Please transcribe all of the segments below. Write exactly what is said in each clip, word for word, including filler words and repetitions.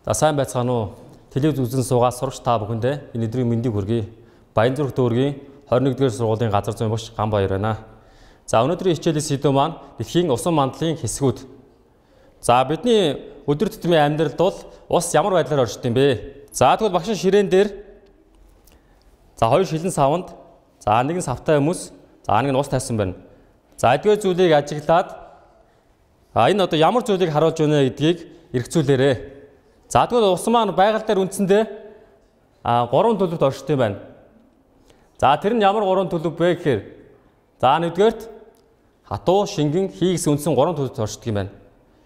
За сайн байцгаана уу? Телевиз үзэн суугаа сурагч та бүхэндээ энэ өдрийн мэндийг хүргэе. Баянзүрх дүүргийн двадцать нэгдүгээр сургуулийн газар зүйн багш Ганбаяр байна. За өнөөдрийн хичээлийн сэдв маань дэлхийн усан мандлын хэсгүүд. За бидний өдөр тутмын амьдралд бол ус ямар байдлаар оршид юм бэ? За тэгвэл багшийн ширээн дээр за хоёр шилэн савнд за нэг нь савтай хүмүүс, за нэг нь ус тавьсан байна. За эдгээр зүйлийг ажиглаад а энэ одоо ямар зүйлийг харуулж байна гэдгийг эргцүүлээрэй. За тэгвэл ус маань байгаль дээр үндсэндээ а гурван төлөвт оршид юм байна. За тэр нь ямар гурван төлөв бэ гэхээр за нэгдүгээрт хатуу, шингэн, хий гэсэн үндсэн гурван төлөвт оршид юм байна.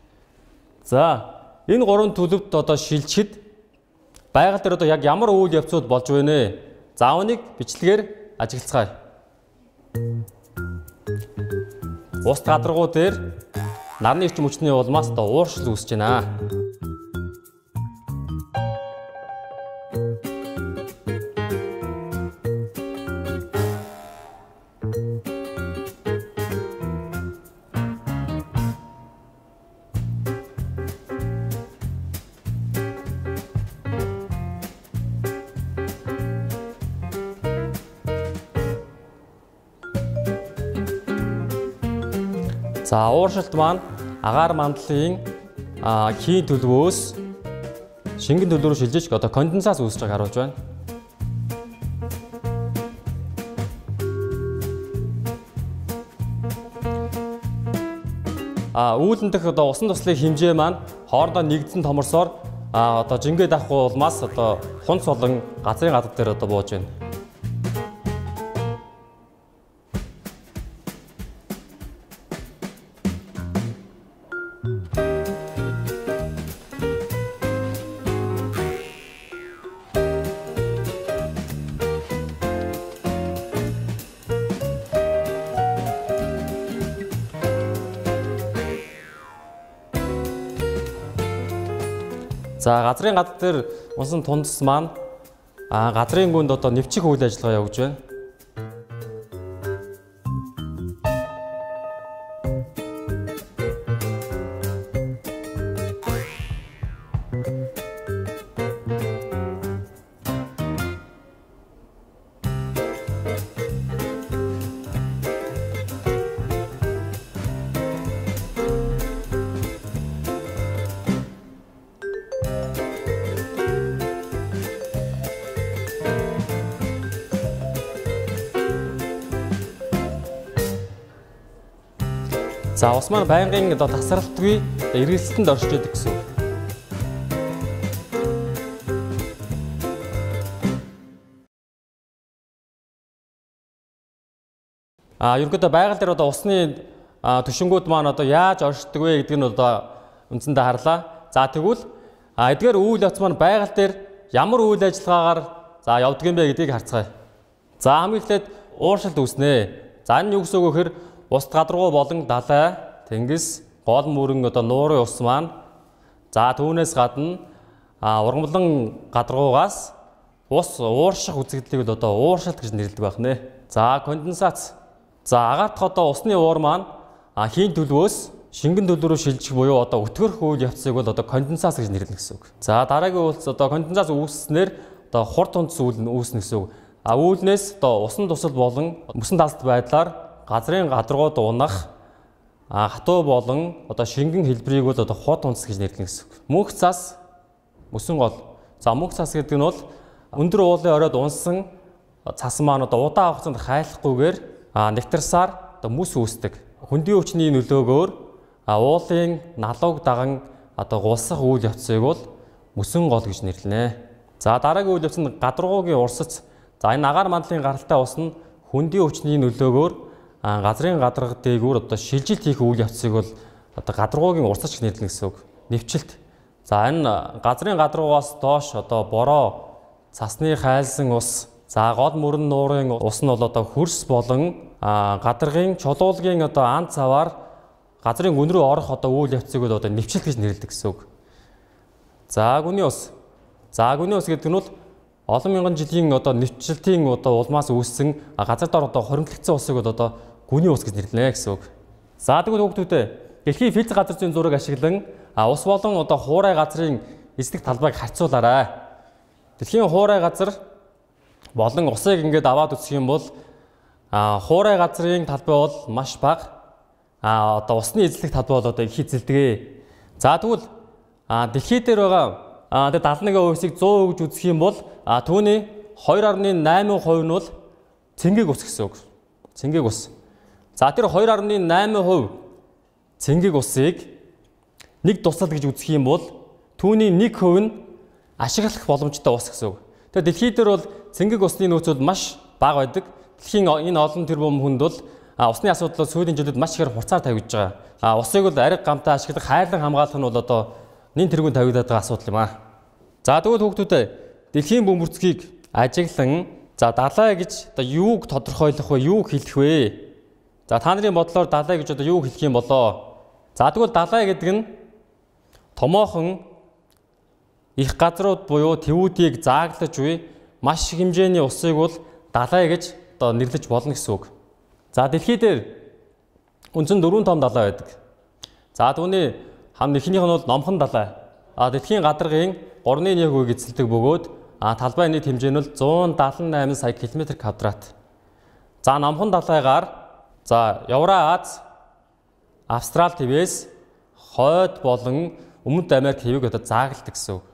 За энэ гурван төлөвт одоо шилжихэд байгаль дээр одоо яг ямар үйл явцуд болж байна вэ? За үүнийг бичлэгээр ажиглацгаая. Ус гадаргуу дээр нарны эрчим хүчний улмаас одоо ууршил үүсэж байна. За ууршилт маань агаар мандлын хийн төлөвөөс шингэн төлөв рүү шилжиж одоо конденсац үүсэж байгааг харуулж байна. А үүлэн дэх одоо усан туслын хэмжээ маань хоорондоо нэгдсэн томорсоор а одоо жингээ давхгүй улмаас одоо хунц болон газрын гадар дээр одоо бууж байна. За газрын гадар дээр унсан тундас маань а газрын гүнд одоо нэвчих үйл ажиллагаа явуулж байна. За ус маань байнгын одоо тасралтгүй эргэлтэнд оршиж байдаг гэсэн үг. А ерөнхийдөө байгаль дээр одоо усны түшингүүд маань одоо яаж оршдог вэ гэдгийг нь одоо үндсэндээ харлаа. За тэгвэл а эдгээр үйл явц маань байгаль дээр ямар үйл ажиллагаагаар за явдаг юм бэ гэдгийг харцгаая. За хамгийн эхлээд ууршилт үүснэ. За энэ юу гэсэн үг вэ гэхээр ус гадаргуу болон далай, тэнгис, гол мөрөн одоо нуурын ус маань за түүнээс гадна а ургамлан гадаргуугаас ус уурших үзэгдлийг одоо ууршилт гэж нэрлэдэг байх нэ. За конденсац. За агаарт одоо усны уур маань а хийн төлөвөөс шингэн төлөв рүү шилжих буюу одоо өтгөрх үйл явцыг бол одоо конденсац гэж нэрлэнэ гэсэн үг. За дараагийн үйлс одоо конденсац үүснээр одоо хурд тундас үйл үүснэ гэсэн үг. А үүлнээс одоо усан тусал болон мөсөн талт байдлаар газрын гадаргууд унах хатуу болон одоо шингэн хэлбэрийг бол одоо хот унц гэж нэрлэнэ гэсэн үг. Мөнх цас, мөсөн гол. За мөнх цас гэдэг нь бол өндөр уулын оройд унсан цас маань одоо удаан хугацаанд хайлахгүйгээр нэгтарсаар одоо мүс үүсдэг. Хөндийн хүчний нөлөөгөөр уулын налууг даган одоо гулсах үйл явцыг бол мөсөн гол гэж нэрлэнэ. За дараагийн үйл явц нь гадаргуугийн урсц. За энэ агаар мандлын гаралтай ус нь хөндийн хүчний нөлөөгөөр газрын гадарга дээгүүр одоо шилжилт хийх үйл явцыг бол одоо гадаргуугийн урсч нэрлэнэ гэсэн үг. Нэвчилт. За энэ газрын гадаргуугаас доош одоо бороо, цасны хайлсан ус, за гол мөрөн нуурын ус нь бол одоо хөрс болон гадаргын чулуулгын одоо ан цаваар газрын гүн рүү орох одоо үйл явцыг бол одоо нэвчилт гэж нэрлэдэг гэсэн үг. За гүний ус. За гүний ус гэдэг нь бол олон мянган жилийн одоо нэвчлэлтийн одоо улмаас үүссэн газар дор одоо хоримтлагдсан усыг бол одоо гүний ус гэж нэрлэнэ гэсэн үг. За тэгвэл хүүхдүүдээ дэлхийн физик газар зүйн зураг ашиглан ус болон одоо хуурай газрын эзлэх талбайг харьцуулаарай. Дэлхийн хуурай газар болон усыг ингээд аваад үзэх юм бол а хуурай газрын талбай бол маш бага. А одоо усны эзлэх талбай бол одоо их эзэлдэг. За тэгвэл а дэлхий дээр байгаа а тэгээд дадлан нэгэн хувьсыг сто гэж үзэх юм бол а түүний two point eight percent нь бол цэнгэг ус гэсэн үг. Цэнгэг ус. За тэр two point eight percent цэнгэг усыг нэг тусал гэж үзэх юм бол түүний one percent нь ашиглах боломжтой ус гэсэн үг. Тэгэхээр дэлхий дээр бол цэнгэг усны нөөцүүд маш бага байдаг. Дэлхийн энэ олон тэрбум хүнд бол усны асуудал сүүлийн жилүүд маш ихээр хурцаар тавигдж байгаа. А усыг бол ариг гамтаа ашиглах, хайрлан хамгаалах нь бол одоо нэн тэргүүн тавигдаад байгаа асуудал юм аа. За тэгвэл хүүхдүүдээ дэлхийн бөмбөрцгийг ажиглан за далай гэж одоо юуг тодорхойлох вэ? Юуг хэлэх вэ? За та нарын бодлоор далай гэж одоо юу хэлэх юм болоо? За тэгвэл далай гэдэг нь томоохон их газрууд буюу тэвүүдийг зааглаж буй маш их хэмжээний усыг бол далай гэж одоо нэрлэж болно гэсэн үг. За дэлхий дээр үндсэн дөрвөн том далай байдаг. За түүний хам эхнийх нь бол номхон далай. А дэлхийн гадаргын three point one эзэлдэг бөгөөд а талбай нийт хэмжээ нь one seventy eight сая километр квадрат. За номхон далайгаар за Евраз, Австрал твээс хойд болон Өмнөд Америк твийг одоо заагладаг гэсэн үг.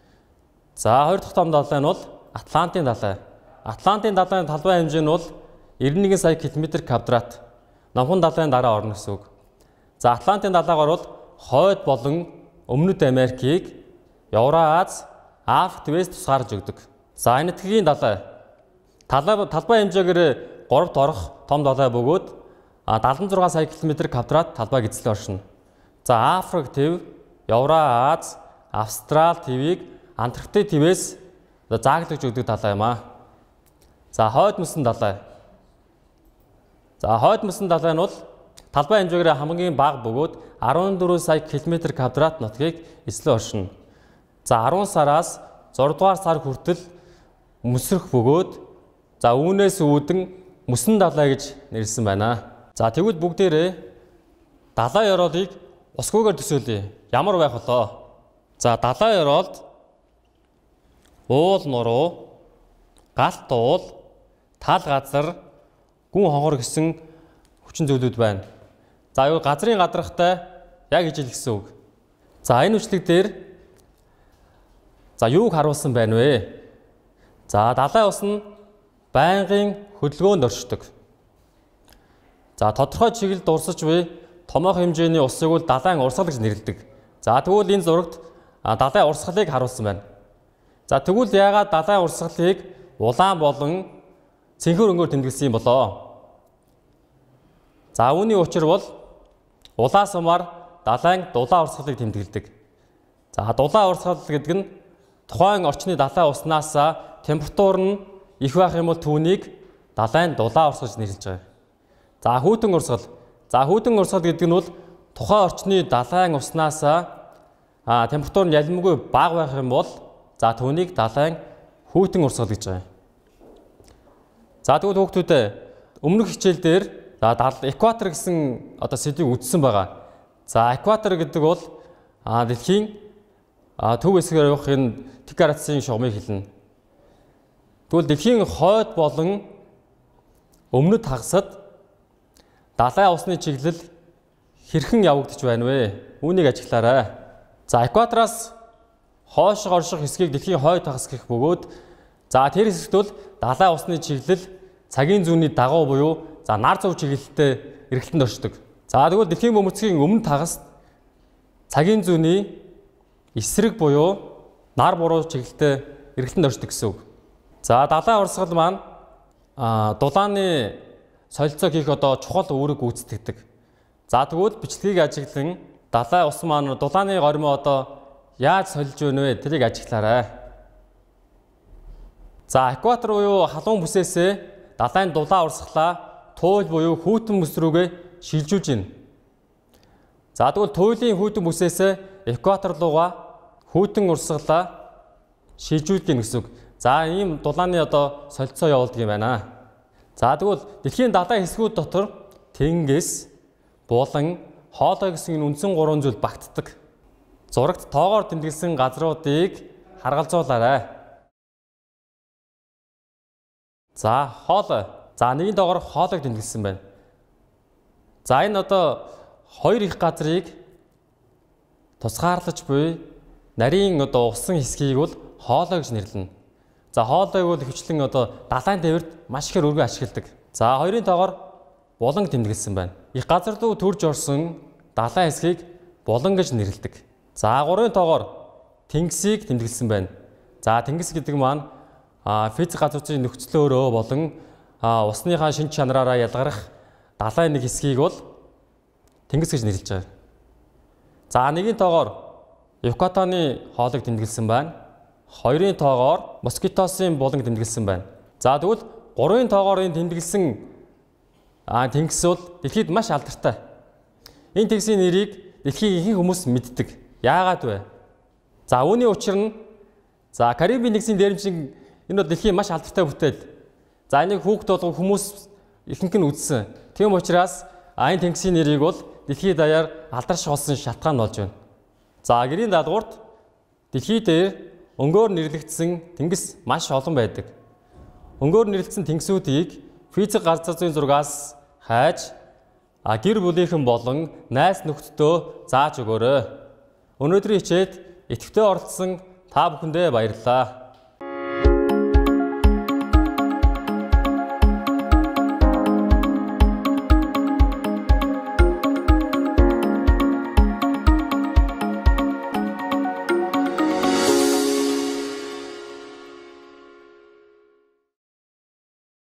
За хоёр дахь том далай нь бол Атлантын далай. Атлантын далайн талбай хэмжээ нь бол ninety-one сая километр квадрат. Номхон далайн дараа орно гэсэн үг. За Атлантын далайгаар бол хойд болон Өмнөд Америкийг Евраз, Африк твээс тусгаарж өгдөг. За энэ тгийн далай талбай хэмжээгээр гуравт орох том далай бөгөөд seventy-six сая километр квадрат талбайг эзлэн оршино. За Африк төв, Евраз, Австрал твийг Антарктик твээс зааглаж өгдөг далай юм аа. За хойд мөсөн далай. За хойд мөсөн далай нь бол талбай хэмжээгээр хамгийн бага бөгөөд fourteen сая километр квадрат нутгийг эзлэн оршино. За ten сараас six дугаар сар хүртэл мөсрөх бөгөөд за үүнээс үүдэн мөсөн далай гэж нэрлсэн байна. За тэгвэл бүгдээрээ далай ёроолыг усгүйгээр төсөөлье. Ямар байх болоо? За далай ёроолд уул нуруу, галт уул, тал газар, гүн хонхор гэсэн хүчин зүйлүүд байна. За юу газрын гадаргатай яг ижил гэсэн үг. За энэ үчлэг дээр за юуг харуулсан байна вэ? За далай ус нь байнгын хөдөлгөөнд оршдог. За тодорхой чиглэлд урсаж буй томоохон хэмжээний усыг бол далайн урсгал гэж нэрлэдэг. За тэгвэл энэ зурагт далай урсгалыг харуулсан байна. За тэгвэл яагаад далайн урсгалыг улаан болон цэнхэр өнгөөр тэмдэглэсэн юм болоо? За үүний учир бол улаан сумаар далайн дулаан урсгалыг тэмдэглэдэг. За дулаан урсгал гэдэг нь тухайн орчны далай уснаас температур нь их байх юм бол түүнийг далайн дулаан урсгал гэж нэрлэж байгаа. За хүйтэн урсгал. За хүйтэн урсгал гэдэг нь бол тухайн орчны далайн уснаас а температур нь ялимгүй бага байх юм бол за түүнийг далайн хүйтэн урсгал гэж байгаа. За тэгвэл хүүхдүүдээ өмнөх хичээл дээр экватор гэсэн одоо сэдвийг үзсэн байгаа. За экватор гэдэг бол а дэлхийн төв хэсгээр явах энэ тэг градусын шугамыг хэлнэ. Тэгвэл дэлхийн хойд болон өмнөд хагасад далай усны чиглэл хэрхэн явагдаж байна вэ? Үүнийг ажиглаарай. За экватороос хойш орших хэсгийг дэлхийн хойд хагас гэх бөгөөд за тэр хэсэгт бол далай усны чиглэл цагийн зүүнний дагуу буюу за нар зүүн чиглэлтэй эргэлтэнд оршдог. За тэгвэл дэлхийн бөмбөрцгийн өмнөд хагаст цагийн зүүнний эсрэг буюу нар буруу чиглэлтэй эргэлтэнд оршдог гэсэн үг. За далайн урсгал маань дулааны солилцоо хийх одоо чухал үүрэг гүйцэтгэдэг. За тэгвэл бичлэгийг ажиглан далай ус маань дулааны горимоо одоо яаж солилж байна вэ? Тэрийг ажиглаарай. За экватор буюу халуун бүсээсээ далайн дулаан урсгалаа туйл буюу хүйтэн бүс рүүгээ шилжүүлж байна. За тэгвэл туйлын хүйтэн бүсээсээ экватор руугаа хүйтэн урсгалаа шилжүүлдэг гэсэн үг. За ийм дулааны одоо солилцоо явуулдаг юм байна. За тэгвэл дэлхийн далайн хэсгүүд дотор тэнгис, булан, хоолой гэсэн энэ үндсэн гурван зүйл багтдаг. Зурагт тоогоор тэмдэглэсэн газруудыг харгалзуулаарай. За хоол. За нэгэн тоогоор хоолыг тэмдэглэсэн байна. За энэ одоо хоёр их газрыг тусгаарлаж буй нарийн одоо усан хэсгийг бол хоолой гэж нэрлэнэ. За хоолойг бол хвчлэн одоо далайн тээвэрт маш ихээр өргөн ашигладаг. За хоёрын тоогоор буланг тэмдэглэсэн байна. Их газар руу төрж орсон далайн хэсгийг булан гэж нэрлэдэг. За гурван тоогоор тэнгисийг тэмдэглэсэн байна. За тэнгис гэдэг маань физик газрын нөхцлөөрөө болон усныхаа шин чанараараа ялгарах далайн нэг хэсгийг бол тэнгис гэж нэрлэж байгаа. За нэгэн тоогоор Юкатаны хоолыг тэмдэглэсэн байна. Хоёрын тоогоор Москитосын буланг тэмдэглэсэн байна. За тэгвэл гурван тоогоор энэ тэмдэглэсэн тэнгис бол дэлхийд маш алдартай. Энэ тэнгисийн нэрийг дэлхийн ихэнх хүмүүс мэддэг. Яагаад вэ? За үүний учир нь за Карибын нэгсийн дээрэмчин энэ бол дэлхийн маш алдартай бүтээл. За энийг хүүхд болгон хүмүүс ихэнх нь үзсэн. Тийм учраас энэ тэнгисийн нэрийг бол дэлхийд даяар алдарших болсон шалтгаан болж байна. За гэрийн даалгаварт дэлхий дээр өнгөөр нэрлэгдсэн тэнгис маш олон байдаг. Өнгөөр нэрлэгдсэн тэнгисүүдийг физик газар зүйн зургаас хайж гэр бүлийнхэн болон найз нөхдөдөө зааж өгөөрэй. Өнөөдрийн хичээд идэвхтэй оролцсон та бүхэндээ баярлалаа.